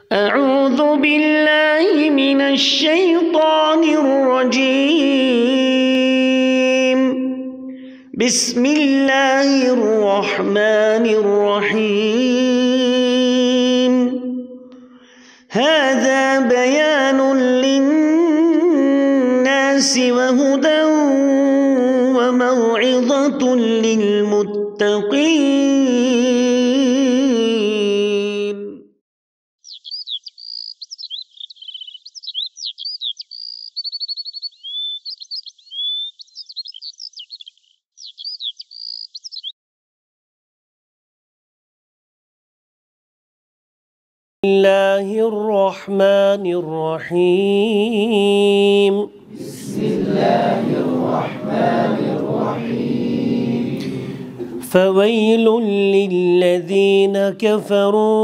أعوذ بالله من الشيطان الرجيم. بسم الله الرحمن الرحيم. هذا بيان للناس وهدى وموعظة للمتقين. بسم الله الرحمن الرحيم. بسم الله الرحمن الرحيم. فويل للذين كفروا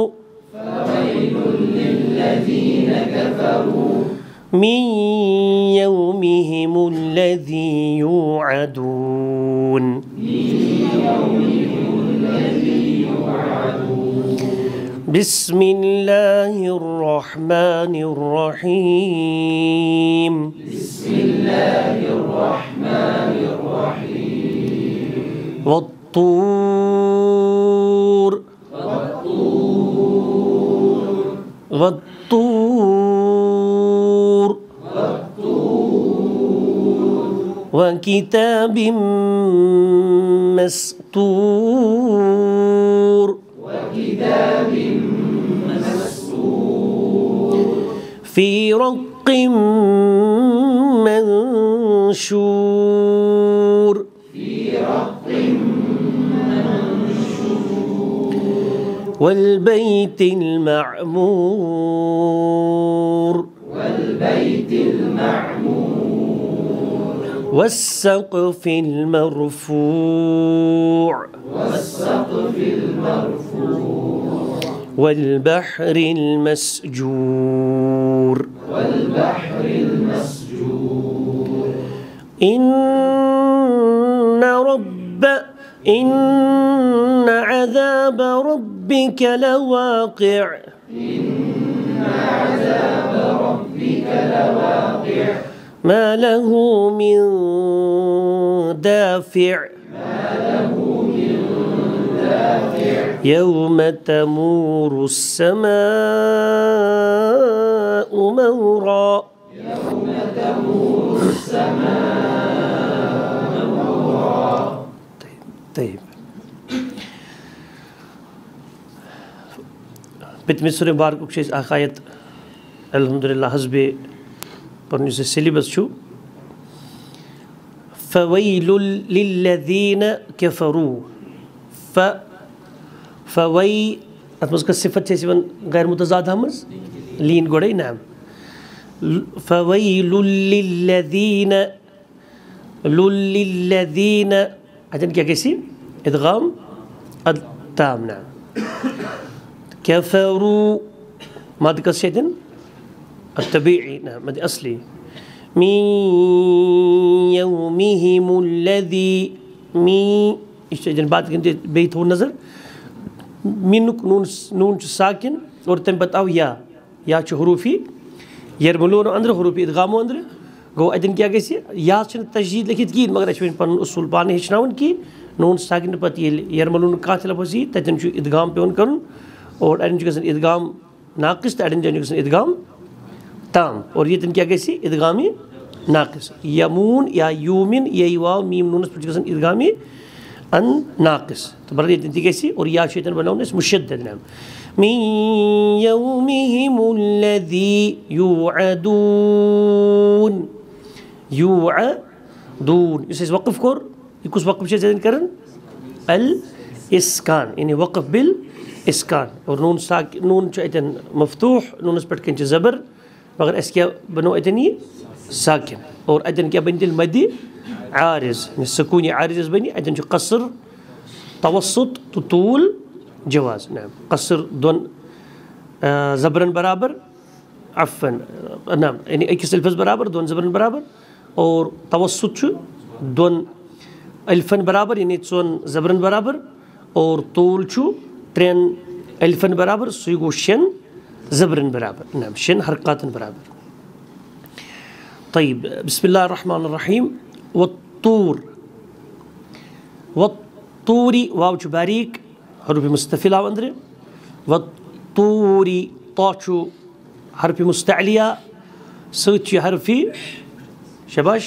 من يومهم الذي يوعدون. بسم الله الرحمن الرحيم. بسم الله الرحمن الرحيم. والطور وكتاب مسطور. في رق منشور. والبيت المعمور. والسقف المرفوع. والبحر المسجور. إن عذاب ربك لواقع. ما له من دافع. يوم تمور السماء مورا. طيب بتمي سورة مبارك شيء آخايت الحمد لله حسب پنس سیلبس چھو. فويل للذين كفروا. فوي اتمس کا صفت چھے سیون غیر متضاد ہمز لین گوڑے نام. فويل للذين اجن کیا کیسی ادغام التام نام. كفروا ماد کا شیدن الطبيعي نعم مد أصلي. من يومهم الذي إيش بعد كنت بيت هو نظر منك نون ساكن और तम बताओ या حروفي يرملون अंदर حروفي إدغامو अंदर गो अदन क्या कैसे या छन तजदीद लिखित की मगर अश्विन पन उसूल पाने हिचनावन की नून साकिन पत यरमलून कातिल फसी तजन छु इदगाम पे उन करन और अदन छु गसन इदगाम नाकिस अदन छु गसन इदगाम ताम और ये क्या कैसी इदगामी नाकिस. यमून या यूमिन ये वाव मीम नून पर गसन इदगामी अन नाकिस. तो बरल ये कैसी और या शैतान बनाओ इस मुशद्दद नाम. मिन यौमिहिम الذي يوعدون. इसे वक़्फ़ कर कुछ वक़्फ़ से जन करन अल इस्कान यानी वक़्फ़ बिल इस्कान और नून चैतन मफ्तूह नून पर कंच ज़बर मगर इस क्या बनो अदनी साकिन और अदन क्या बन दिल मदी आरिज सुकून आरिज बनी अदन जो कसर तवसुत तूल जवाज नाम. कसर दोन ज़बरन बराबर अफ़न नाम यानी एक अल्फ़ज़ बराबर दोन ज़बरन बराबर और तवसुत दोन अल्फ़न बराबर यानी चोन ज़बरन बराबर और तूल छु त्रेन अल्फ़न बराबर सु गो शेन زبر برابر. نعم شن حركات برابر. طيب بسم الله الرحمن الرحيم. والطور والطوري واو باریک حرف مستفلا اندر. والطوري طاچو حرف مستعلية سوتشي حرفي شباش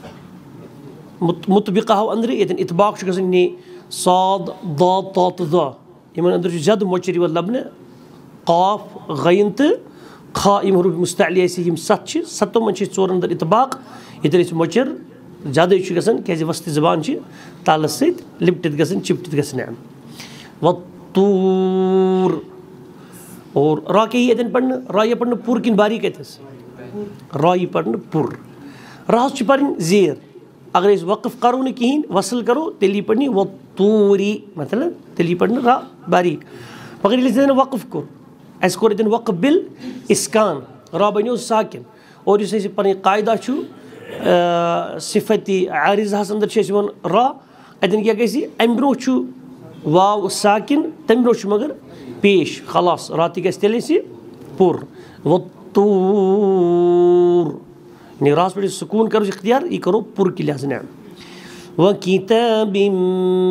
مطبقة اندر. يتن اطباق شو كسني صاد ضاد طاء ضا يمن اندر زاد موجري واللبنه قاف غين ت قائم حروف مستعلية سيهم ستش ستو منشي صور اندر اطباق يدرس موجر زاد شو كسن كذا وسط زبان شيء تالسيد لبتت كسن شبتت كسن. نعم. والطور और रा के ही यदन पढ़ने रा ये पढ़ने पुर किन बारी कहते हैं रा ये पढ़ने पुर रास चिपरिन ज़ेर अगर इस वक़्फ़ करो ने कहीं वसल करो तेली पढ़नी वो तूरी मतलब तेली पढ़ने रा बारी मगर इस दिन वक़्फ़ को ऐसे को इधन वक़्फ़ बिल इसकान रा बनियो साकिन और इसे पढ़ने कायदा चु सिफ़ती आरिज़ हसन दर शेषवन रा इधन क्या कैसी एम्ब्रो चु वाव साकिन तम्ब्रो चु मगर पेश खलास राती का इस्तेलेसी पुर वत्तूर निराश पर सुकून करो इख्तियार ये करो पुर की लिहाज. नعم. वकिताबिम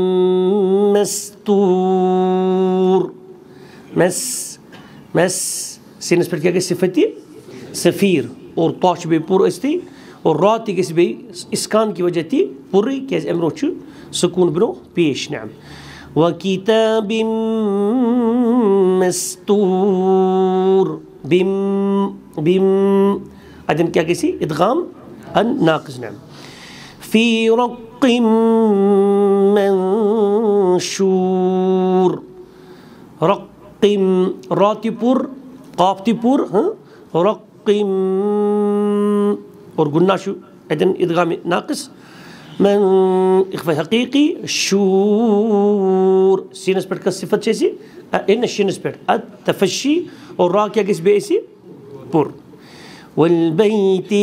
मस्तूर मस मस सीनस पर क्या सिफती सफ़ीर और ताश बे पुर अस्ती और राती के बे इसकान की वजह थी पुरी के अमरोचु सुकून बनो पेश. नعم. وكتاب مستور بم بم أدم क्या किसी إدغام الناقص. نعم. في رق منشور رق راتبور قافتبور رق और गुन्ना शू أدم إدغام ناقص من إخفاء حقيقي شور سينس بيت كصفة شيء إن الشينس بيت التفشي والراكية كيس بيسي بور. والبيت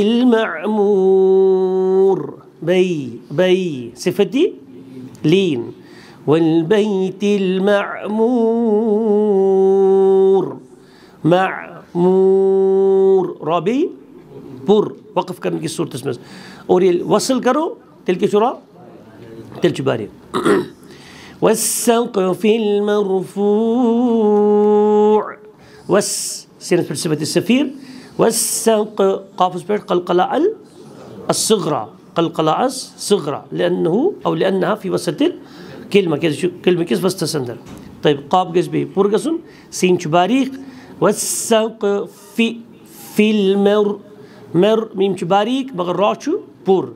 المعمور بي صفتي لين والبيت المعمور معمور رابي بور وقف करने की सूरत इसमें और ये वसल करो تلك شراء تلك باري. والسقف المرفوع سينس بصفة السفير والسق قاف بيت قلقلة الصغرى قلقلة الصغرى لأنه أو لأنها في وسط الكلمة كلمة كيس وسط سندر. طيب قاف جز بي بورجسون سين باريق والسق في المر ميم باريق بغراتشو بور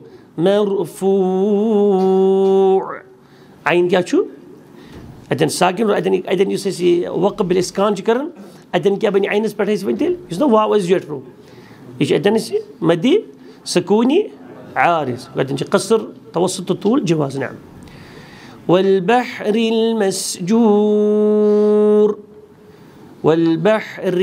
مرفوع عين क्या छू अदन साकिन और अदन युसे वक़्फ़ बिल इस्कान करन अदन क्या बनी आइनस पढ़े इस बंटेल इसनो वाव अज़ रो इश अदन इस मदी सकूनी عارض अदन قصر توسط طول جواز. نعم. والبحر المسجور والبحر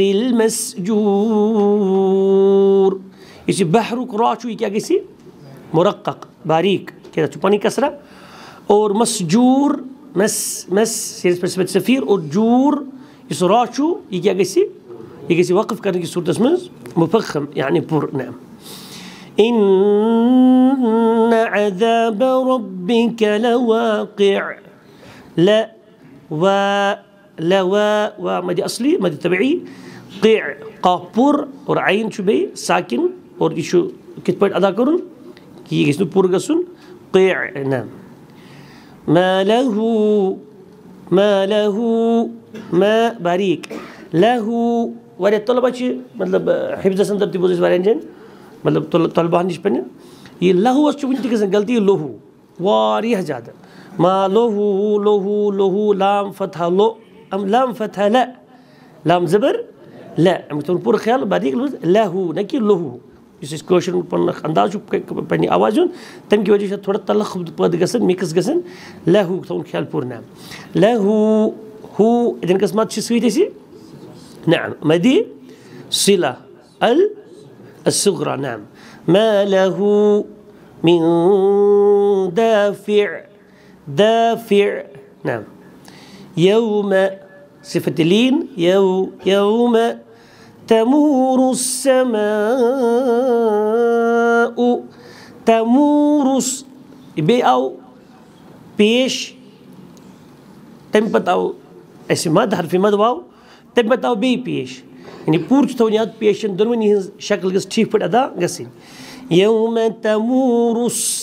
المسجور इस बहर कराचू क्या किसी مرقق बारीक كذا تباني كسرة और مسجور مس سيرس بس سفير और جور يسراشو يجي وقف करने की सूरत इसमें مفخم يعني بور. نعم. إن عذاب ربك لواقع لا مدي أصلي مدي طبيعي قع قابور और عين شو بي ساكن और يشو كتبت أدا كرون كي يسنو بورغسون قيع. نعم. ما له ما باريك له وري طلبة شيء मतलब حفظ سندر تبوزيس وارنجن मतलब طلبة هنيش بني ये लहू वस्तु बुझती किसने गलती है लोहू वारियह ज़्यादा मा लोहू लाम फतह लो अम लाम फतह ला लाम ज़बर ला हम तो पूरा ख्याल बारीक लहू न कि लोहू इस क्वेश्चन पर अंदाज़ पढ़नी आवाज़ तम की वजह से थोड़ा तलख पद गसन मिक्स गसन लहू तो ख्याल पूरा. नाम लहू हु इधर किस्मत शिस्वी थी. نعم مدي صلة الصغرى. نعم. ما له من دافع. نعم. يوم صفة لين يوم تمور السماء تمورس بیٚیہِ آو پیش تَمہِ پَتہٕ آو اَسہِ مد حرفہِ مد واو تَمہِ پَتہٕ آو بیٚیہِ پیش یعنی پوٗرٕ چھُ تھاوُن یاد پیشَن دۄنوٕنی ہٕنٛز شکل گٔژھ ٹھیٖک پٲٹھۍ ادا گژھٕنۍ یومَ تمور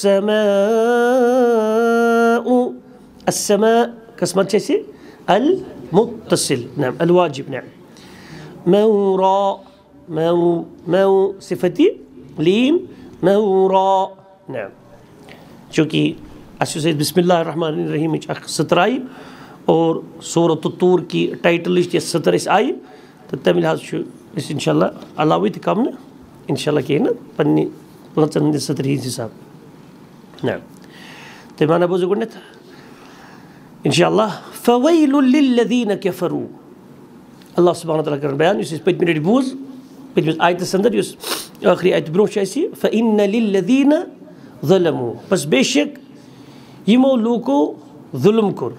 السماء السماء کس مد چھِ اَسہِ المتصل نعم الواجب نعم مورا مو صفتی لیٖن مورا نعم چوٗنٛکہِ اَسہِ یُس اَسہِ بسم اللہ الرحمٰن الرحیٖمٕچ اکھ سطر آیہِ اور سورۃ الطور کی ٹایٹلٕچ یۄس سطر اَسہِ آیہِ تہٕ تَمہِ لحاظ چھُ أسۍ اِنشاء اللہ علاوٕے تہِ کَم نہٕ اِنشاء اللہ کِہیٖنۍ نہٕ پنٕنہِ پانٛژن ہٕنٛدِ سطرِ ہِنٛدِ حِساب نعم تُہۍ مانا بوٗزِو گۄڈٕنٮ۪تھ اِنشاء اللہ فویل للذیٖنَ کفروا اللہ سبحانہ تعالیٰ کران بیان یُس اَسہِ پٔتمہِ لٹہِ بوٗز پٔتمِس آیتَس انٛدر یُس ٲخری آیتہِ برونٛہہ چھُ اَسہِ فإن للذیٖنَ ظلموا بس بے شک یِمو لوٗکو ظُلم کوٚر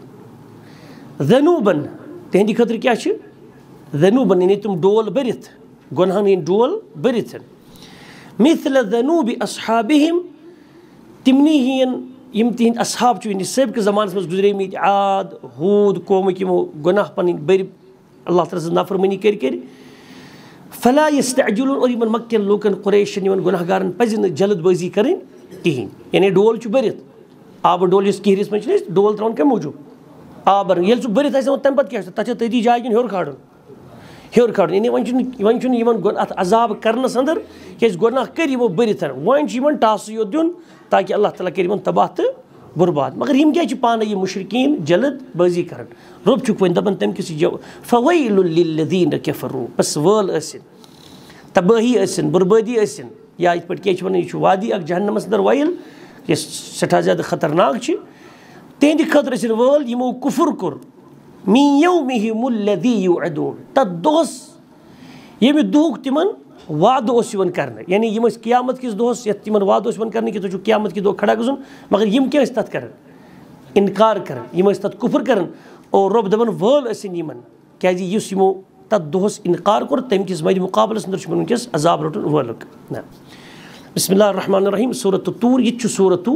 ذنوٗبن تِہنٛدِ خٲطرٕ کیٛاہ چھِ ذنوٗبن یعنی تِم ڈول بٔرِتھ گۄنہن ہٕنٛدۍ ڈول بٔرِتھ مثل ذنوٗبِ اصحابِہِم تِمنٕے ہِوٮ۪ن یِم تِہنٛدۍ اصحاب چھِ یعنی سٲبقہٕ زمانس منٛز گُزریمٕتۍ عاد ہوٗد قومٕکۍ یِمو گۄناہ پنٕنۍ بٔرۍ اللہ تعالیٰ سٕنٛز نافرمٲنی کٔرۍ فلا یستعجلون اور یِمن مکٮ۪ن لوٗکن قُریشن یِمن گۄناہ گارن پزِ نہٕ جلد بٲزی کرٕنۍ کِہینۍ یعنی ڈول چھُ بٔرِتھ آبہٕ ڈول یُس کِہرِس منٛز چھِنہ أسۍ ڈول تراوان کمہِ موٗجوٗب آب برن ییٚلہِ سُہ بٔرِتھ آسہِ تَمہِ پتہٕ کیٛاہ چھُ تَتھ چھا تٔتی جاے کِنہٕ ہیوٚر کھالُن یعنی وۄنۍ چھُنہٕ یِمن اَتھ عذاب کرنس انٛدر کیازِ گۄناہ کٔرۍ یِمو بٔرِتھ وۄنۍ چھُ یِمن ٹاسٕے یوت دیُن تاکہِ اللہ تعالیٰ کٔرِ یِمن تباہ تہٕ بُرباد مگر یِم کیازِ چھِ پانے یِم مُشرِکیٖن جلد بٲزی کران رۄب چھُکھ وۄنۍ دپان تَمہِ کِس فویل للذیٖنَ کفروا بس وٲل ٲسِن تبٲہی ٲسِن بُربٲدی ٲسِن یا یِتھ پٲٹھۍ کیاہ چھِ وَنان یہِ چھُ وادی اکھ جہنمس انٛدر وٲیِل یۄس سٮ۪ٹھاہ زیادٕ خطرناک چھِ تِہنٛدِ خٲطرٕ ٲسِن وٲل یِمو کُفُر کوٚر مِن یومِہِم الذی یوعدوٗن تتھ دۄہس ییٚمہِ دۄہُک تِمن وعدٕ اوس یِوان کرنہٕ یعنی یِم ٲسۍ قیامت کِس دۄہس یتھ تِمن وعدٕ اوس یِوان کرنہٕ کہِ تُہۍ چھُو قیامت کہِ دۄہ کھڑا گژھُن مگر یِم کیاہ ٲسۍ تتھ کران انکار کران یِم ٲسۍ تتھ کُفُر کران اور رۄب دپان وٲل ٲسِن یِمن کیازِ یُس یِمو تتھ دۄہس انکار کوٚر تمہِ کِس مدِ مُقابلس انٛدر چھُ وٕنکیٚس عذاب رٹُن وٲلُک نہ بسم اللہ الرحمٰن الرحیٖم سورۃ الطور یہِ تہِ چھُ سورۃ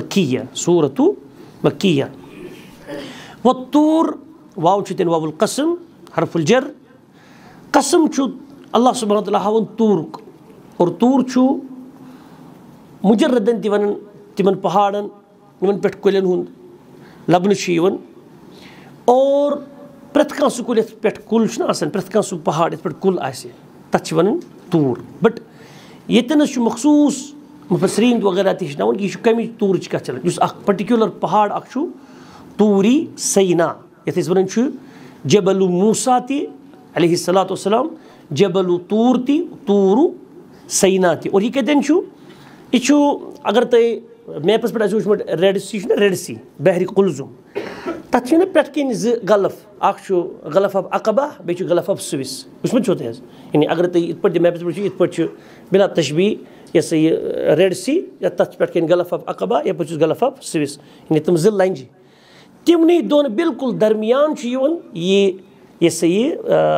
مکیہ وَالطوٗر واو چھُ تیٚلہِ واو القسم حرف الجر قسم چھُ اللہ سبحانہ تعالیٰ ہاوان طوٗرُک اور طوٗر چھُ مُجردن تہِ وَنان تِمن پہاڑن یِمن پٮ۪ٹھ کُلٮ۪ن ہُنٛد لبنہٕ چھُ یِوان اور پرٛٮ۪تھ کانٛہہ سُہ کُل یَتھ پٮ۪ٹھ کُل چھُنہ آسان پرٛٮ۪تھ کانٛہہ سُہ پہاڑ یَتھ پٮ۪ٹھ کُل آسہِ تتھ چھِ وَنان طوٗر بٹ ییٚتٮ۪نس چھُ مخصوٗص مُفسریٖن وغیرہ تہِ ہیٚچھناوان کہِ یہِ چھُ کمِچ طوٗرٕچ کتھ چلان یُس اکھ پٔٹِکیوٗلر پہاڑ اکھ چھُ طوٗرِ سینا یتھ أسۍ وَنان چھِ جبل موسا تہِ علیہ الصلاتُ وسلام جبل طوٗر تہِ طوٗرُ سینا تہِ اور یہِ کتٮ۪ن چھُ یہِ چھُ اگر تۄہہِ میپس پٮ۪ٹھ آسِوٕ وٕچھمُت ریڈ سی چھُنہ ریڈ سی بحرِ قُلزُم تتھ چھِ نہ پٮ۪ٹھٕ کِنۍ زٕ غلف اکھ چھُ غلف آف عقبہ بیٚیہِ چھُ غلف آف سوِس وٕچھمُت چھُو تۄہہِ حظ یعنی اگر تُہۍ یِتھ پٲٹھۍ تہِ میپس پٮ۪ٹھ وٕچھِو یِتھ پٲٹھۍ چھُ بِلا تشبیٖح یہِ ہسا یہِ ریڈ سی یا تتھ چھُ پٮ۪ٹھٕ کَنۍ غلف آف عقبہ یپٲرۍ چھُس غلف آف سوِس یعنی تِم زٕ لنجہِ تِمنٕے دۄن بالکُل درمیان چھُ یِوان یہِ سا یہِ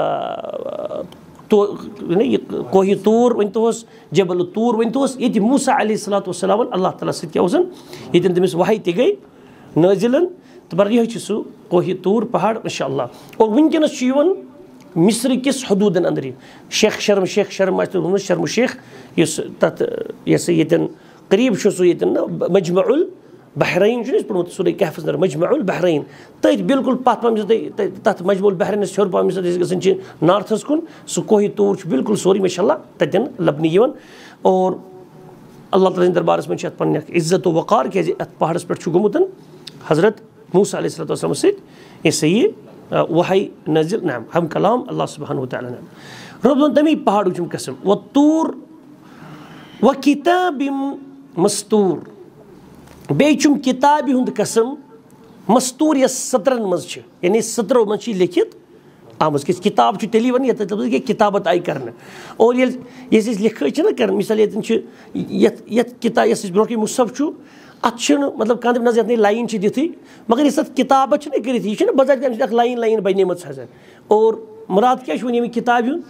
کوہِ طوٗر ؤنۍتوہَس جبل طوٗر ؤنۍتوہَس ییٚتہِ موسا علیہ الصلاتُ وسلامن اللہ تعالیٰ سۭتۍ کیاہ اوس ییٚتٮ۪ن تٔمِس وحی تہِ گٔے نٲزِلن تہٕ مگر یِہوے چھُ سُہ کوہِ طوٗر پہاڑ انشاء اللہ اور وٕنکیٚنس چھُ یِوان مصرٕ کِس حدوٗدن انٛدر یہِ شیخ شرم آسہِ تۄہہِ ووٚنمُت شرم شیخ یُس تتھ یہِ ہسا ییٚتٮ۪ن قریٖب چھُ سُہ ییٚتٮ۪ن نہ مجمع البحرین چھُنہ اَسہِ پوٚرمُت سورہ کہفس انٛدر مجمع البحرین تٔتھۍ بالکُل پتھ پہم یُس تۄہہِ تتھ مجمع البحرینس ہیوٚر پہم یُس أسۍ گژھان چھِ نارتھس کُن سُہ کوہِ طوٗر چھُ بالکُل سورُے ماشاء اللہ تتٮ۪ن لبنہٕ یِوان اور اللہ تعالیٰ ہٕنٛدِس دربارس منٛز چھِ اتھ پنٕنۍ اکھ عزت و وقار کیازِ اتھ پہاڑس پٮ۪ٹھ چھُ گوٚمُت حضرت موسا علیہ الصلاتُ وسلامس سۭتۍ یہِ سا یہِ وحی نٲزِل نعم ہم کلام اللہ سبحانہ وتعالیٰ نعم رۄب ووٚن تمی پہاڑُک چھُم قسم وَالطوٗر وَکِتابٍ مَستوٗر بیٚیہِ چھُم کِتابہِ ہُنٛد قسم مستوٗر یۄس سطرن منٛز چھِ یعنی سطرو منٛز چھِ یہِ لیکھِتھ آمٕژ کیازِ کِتاب چھُ تیٚلی وَنان یَتھ کِتابت آیہِ کرنہٕ اور یۄس أسۍ لِکھٲے چھِنہ کران مِثال ییٚتٮ۪ن چھِ یَتھ کِتاب یۄس اَسہِ برونٛہہ کَنۍ مُصحف چھُ اَتھ چھُنہٕ مطلب کانٛہہ دَپہِ نہ حظ یَتھ نَے لایِن چھِ دِتھٕے مگر یۄس اَتھ کِتابت چھِنہ کٔرِتھ یہِ چھِنہ بَضٲبطہٕ اَمہِ سۭتۍ اکھ لایِن بَنیمٕژ حظ اور مُراد کیاہ چھُ وۄنۍ ییٚمہِ کِتابہِ ہُنٛد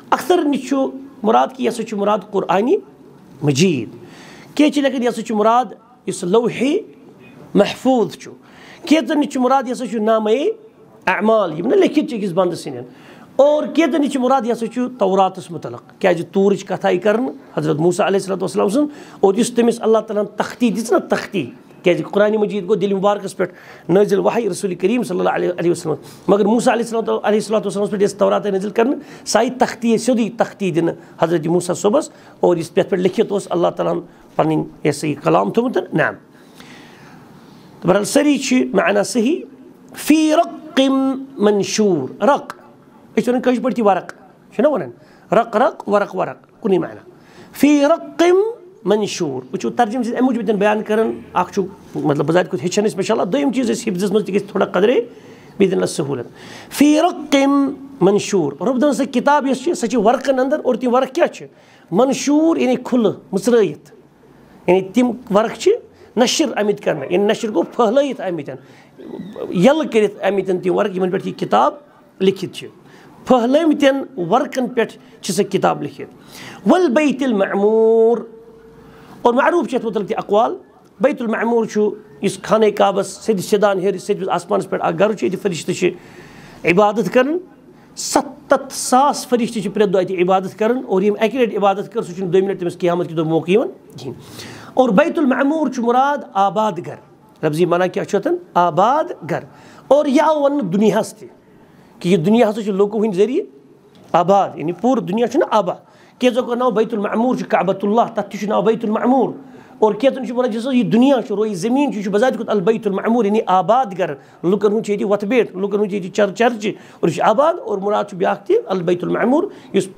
अक्सर निशु मुराद की यह मुराद कुरानी मजीद के लेकिन यह मुराद इस लौहे महफूज केतन निश मुराद यह नामे अमाल यम ना लिखित अकिस बंद सन और केतन निश मुराद यह तौरातस मुतलक क्या तूर कथ आई कर हजरत मूसा अलैहिस्सलाम सुन और तमिस अल्लाह ताला तख्ती दिस ना तख्ती क्या कुरान मजीद गो दिल मुबारकस पे नाजिल वही रसूल करीम सल्लल्लाहु अलैहि वसल्लम मगर मूसा अलैहिस्सलाम पे तौरात नाजिल कर साई तख्ती सोदी तख्ती दिन हजरत मूसा सोबस और इस पे लिखित अल्लाह ताला पन ऐसे कलाम थोमुत नाम तो बहरहाल सरी माना सही फी रक़िम मंशूर रक़ वन कश पे वरक वन रक़ रक़ वरक वरक कुन माना फी रक़िम मंशूर वो तर्जुम अमे मूजूब बयान कर मतलब बजात कुछ हेचन इंशाअल्लाह दोम चीज़ हिफ्ज़स मज थोड़ा कदरे बिदिन सहूलत फी रक़िम मंशूर रब दन सह किताब सह वर्कन अंदर और तम वर्क क्या मंशूर यानी खुल मुसरत यानी तम वर्क नशर आमित कर यानी नशर गो फहलत आमित यल कर आमित तम वर्क इन पे किताब लिखित फहलमतन वर्कन पे सह किताब लिखित वल बैतुल मअमूर और मारूफ ये मुतलक अकवाल बैतुल मअमूर इस खाने काबस सद सिदान हेर सद आसमान पे गर फरिश्त इबादत कर 70,000 फरिश्त प्रे दो इबादत कर और यम अकि लट इबादत कर सह दोम लट तमिस क़यामत कि दो मौक़ कहीं और बैतुल मअमूर मुराद आबाद घर लफ्ज़ी माना क्या आबाद घर और यह आव वन दुनिया कि यह दुनिया हसा लोगों हंद जरिए आबाद यानी पूरा दुनिया ना आबाद केजो का नाव बैतुल मअमूर काबतुल्लाह तथ नाव बैतुल मअमूर और केतन वन यह दुनिया रोई जमीन बजात अल बैतुल मअमूर यानी आबाद घर लुकन हूँ वत बेट लुकन हूँ चर्च और यह आबाद और मुराद ब्या अल बैतुल मअमूर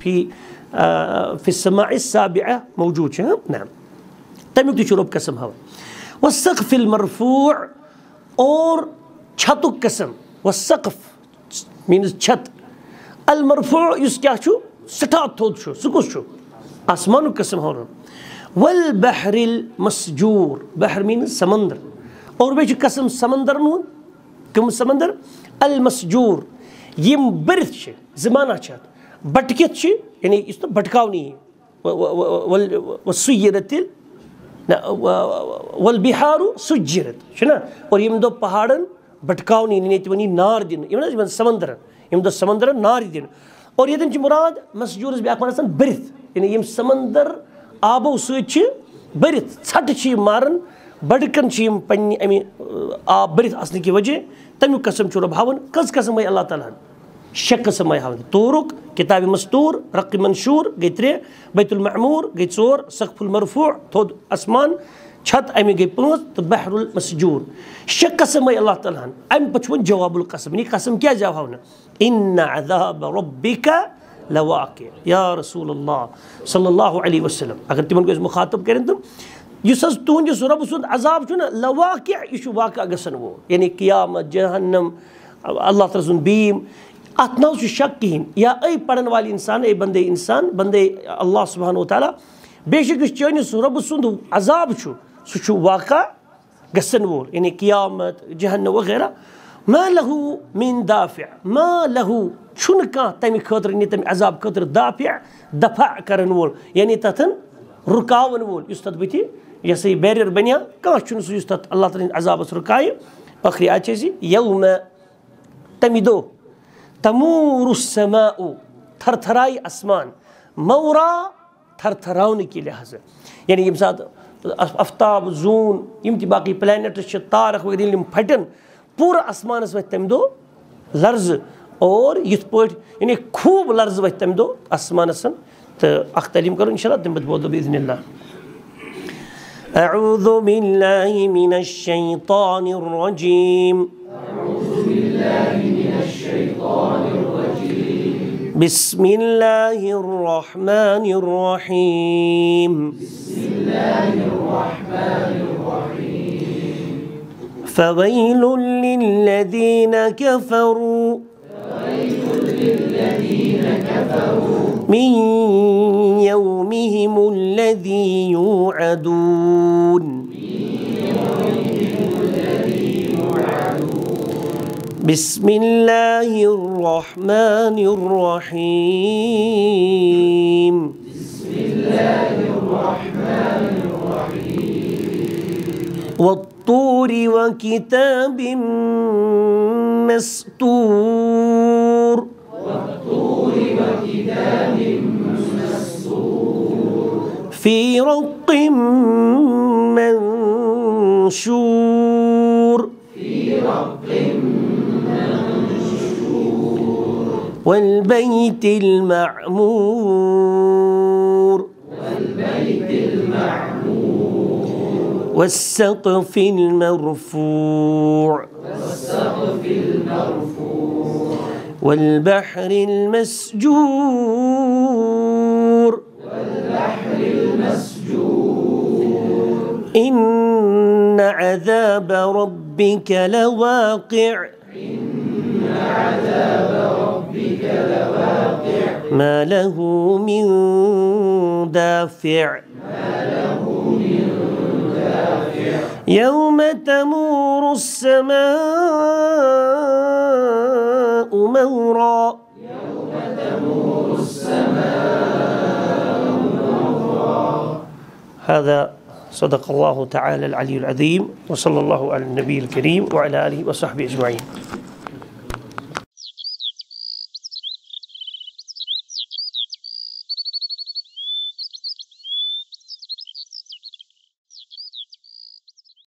फी समाअ साबिअ मौजूद नाम तमुक रब कसम हवा वस्सक़्फ़िल मरफ़ूअ और छतुक कसम वस्सक़्फ़ मीन्स छत अल मरफ़ूअ इस क्या सठा थोद सह कुस आसमान कसम हो वल बहरिल मसजूर बहर मीन्स समंदर और बे कसम समंदर हूँ कम समंदर अल मसजूर यम बरथ जमाना बटकित यानी इस तो भटकावनी वसुय्यरतिल वल बिहारू सुज्जिरत ना और यम दो पहाड़न भटकावनी नी नार दिन समंदर यम दो समंदर नार दिन और ये मुराद मसजूर ब्या बरथ यानी यम समंदर आबो सह बरथ छट मारन बड़कन पन्ने अमे आब बरथ आसने की वजह तमुक कसम रब हावन कस कसम अल्लाह ताला शे कसम हावन तूरुक किताब मस्तूर रक़ मंशूर गई 3 बैतुल मअमूर गई 4 सक़्फ़ुल मरफ़ूअ थोद आसमान छत अमे गई 5 तो बहरुल मसजूर शे कसम अल्लाह ताला अम पे वो जवाबुल कसम यानी कसम क्या जवाब हावन इन्ना अज़ाब रब्बिका लवाक़ि या रसूलुल्लाह सल्लल्लाहु अलैहि वसल्लम अगर तिमन को मुखातब करें तो तुहद रब सुंद अजाब लवाक़ि यह वाक़ गसन वो यानी क़यामत जहन्नम अल्लाह ताला सुंद बीम अत ना शक कहीं या पढ़न वाले इंसान बंदे अल्लाह सुब्हानहु व तआला बेशक चनिस रब सुंद अजाब सह वाक़ गसन वो यानी क़यामत जहन्नम वगैरह मा लहू मिन दाफ़िअ मा लहू छुन कह तमि खतर तमि अजाब खतर दाफ़िअ दफ़ा करन वोल यानी तथन रुकावन वोल तथ बुथि यह बैरियर बनिया कह सह तथ अल्लाह ताला अजाबस रुकाय आखिरी आयत यौम तमि दो तमूरु समाउ थरथराई आसमान मौरा थरथरावन के लिहाज यानी यम सात आफ्ताब जून यम बाकी प्लैनेट्स तारक वगैरह फटन पूरा आसमानस वत तम दो लर्ज और यथ पे यानी खूब लर्ज वत तम दो आसमानस तो अख तालीम करो इंशाअल्लाह तम बोलो बिइज़्निल्लाह अऊज़ु बिल्लाहि मिनश शैतानिर रजीम बिस्मिल्लाहिर रहमानिर रहीम फ़वैलुल लिल्लज़ीन कफ़रू मिन यौमिहिमुल्लज़ी यूअदून बिस्मिल्लाहिर रहमानिर रहीम والطور وكتاب مسطور والطور وكتاب مسطور في رق منشور في رق منشور والبيت المعمور والبيت المعمور والسقف المرفوع والسقف المرفوع والبحر المسجور والبحر المسجور إن عذاب ربك لواقع إن عذاب ربك لواقع ما له من دافع يوم تمور السماء مورا يوم تمور السماء مورا. هذا صدق الله تعالى العلي العظيم، وصلى الله على النبي الكريم وعلى آله وصحبه أجمعين.